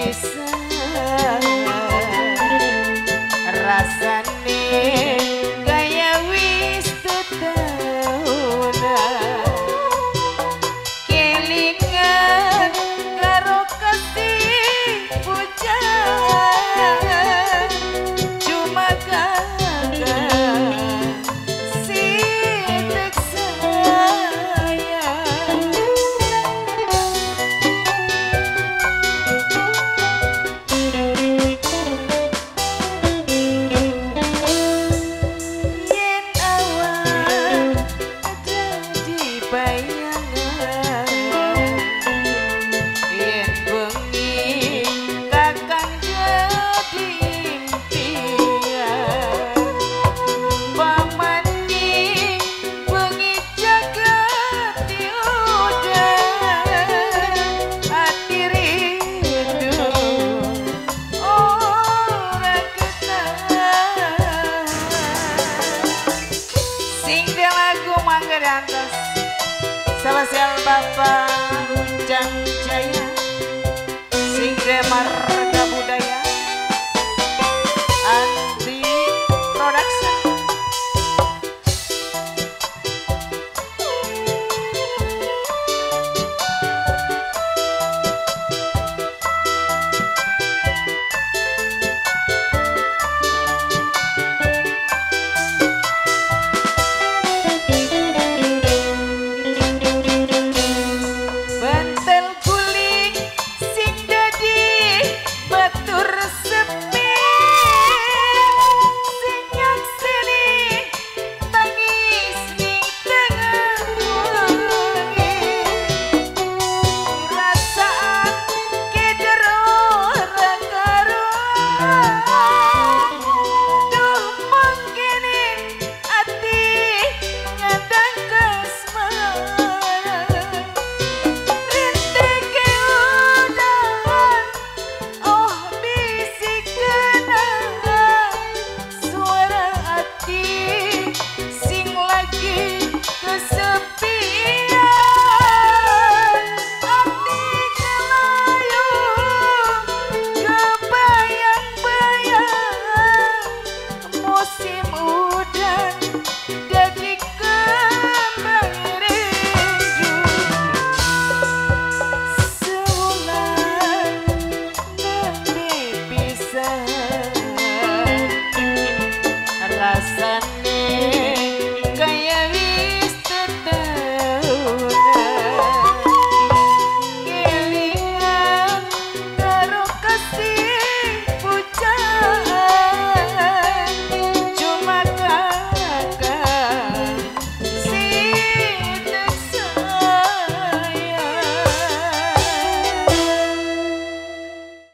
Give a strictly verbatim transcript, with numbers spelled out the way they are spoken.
pisan rasane gaya wis tetaunan kelingan karo kasih pujangan cuma kakak si tek sayang yen awan dadi bayangan yen bengi kakang jadi impian pamani bengi jagat diudan hati rindu ora ketahan sing de lagu mangga diantos spesial Bapak Ujang Jaya sing de mar